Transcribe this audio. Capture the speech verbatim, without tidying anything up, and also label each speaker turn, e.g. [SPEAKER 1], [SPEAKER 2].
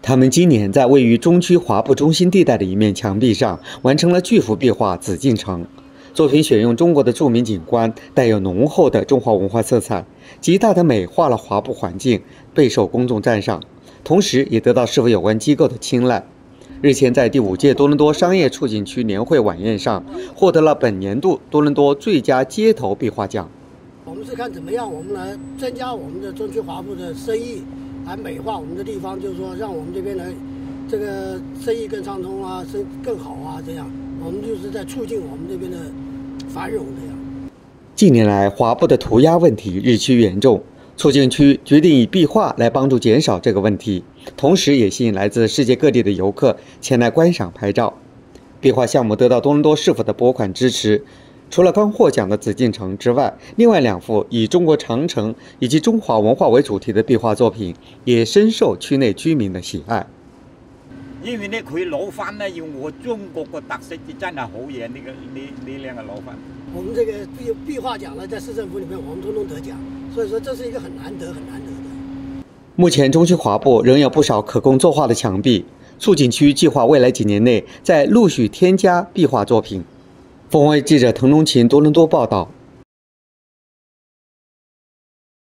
[SPEAKER 1] 他们今年在位于中区华埠中心地带的一面墙壁上完成了巨幅壁画《紫禁城》。作品选用中国的著名景观，带有浓厚的中华文化色彩，极大地美化了华埠环境，备受公众赞赏，同时也得到市府有关机构的青睐。日前，在第五届多伦多商业促进区年会晚宴上，获得了本年度多伦多最佳街头壁画奖。
[SPEAKER 2] 我们是看怎么样，我们来增加我们的中区华埠的生意，来美化我们的地方，就是说让我们这边的这个生意更畅通啊，生更好啊，这样我们就是在促进我们这边的繁荣这样。
[SPEAKER 1] 近年来，华埠的涂鸦问题日趋严重，促进区决定以壁画来帮助减少这个问题，同时也吸引来自世界各地的游客前来观赏拍照。壁画项目得到多伦多市府的拨款支持。除了刚获奖的紫禁城之外，另外两幅以中国长城以及中华文化为主题的壁画作品，也深受区内居民的喜爱。
[SPEAKER 3] 因為咧，佢攞翻咧，要我中國個特色，真係好嘢。呢個呢呢兩個攞翻。
[SPEAKER 2] 我們這個壁壁畫獎呢，在市政府裡面，我們通通得獎，所以說這是一個很難得、很難得的。
[SPEAKER 1] 目前，中區華埠仍有不少可供作畫的牆壁，促進區計劃未來幾年內再陸續添加壁畫作品。凤凰衛記者滕龍琴多倫多報道。